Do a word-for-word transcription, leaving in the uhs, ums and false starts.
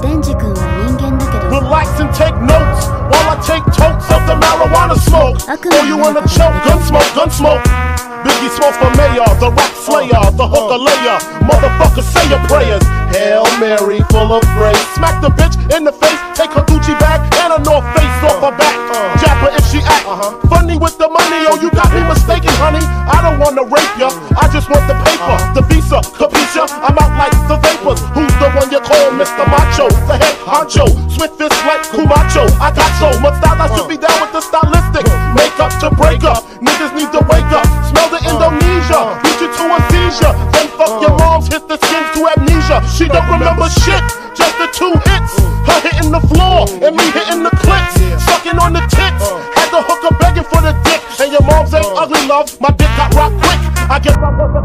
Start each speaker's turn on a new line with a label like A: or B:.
A: デンジ君は人間だけど
B: Relax and take notes while I take totes of the marijuana smoke. Oh, you wanna choke? Gun smoke, gun smoke. Biggie Smalls for mayor, the rap slayer, the hooker layer. Motherfucker, say your prayers. Hail Mary, full of grace. Smack the bitch in the face, take her Gucci bag and a North Face off her back. Jab her if she act funny with the money. Oh, you got me mistaken, honey. I don't wanna rape ya, I just want the paper, the visa, capisha. I'm out like the vapors. Who's the one you call Mister Macho? The head honcho, swift fist like Kumacho. I got so much style, I should be down with the stylistic. Make up to break up, niggas need to wake up. Smell the Indonesia, beat you to a seizure. Then fuck your moms, hit the skins to amnesia. She don't remember shit, just the two hits. Her hitting the floor, and me hitting the clicks. Sucking on the tits, had the hooker begging for the dick. And your moms ain't ugly, love, my dick got rock quick. I guess I wasn't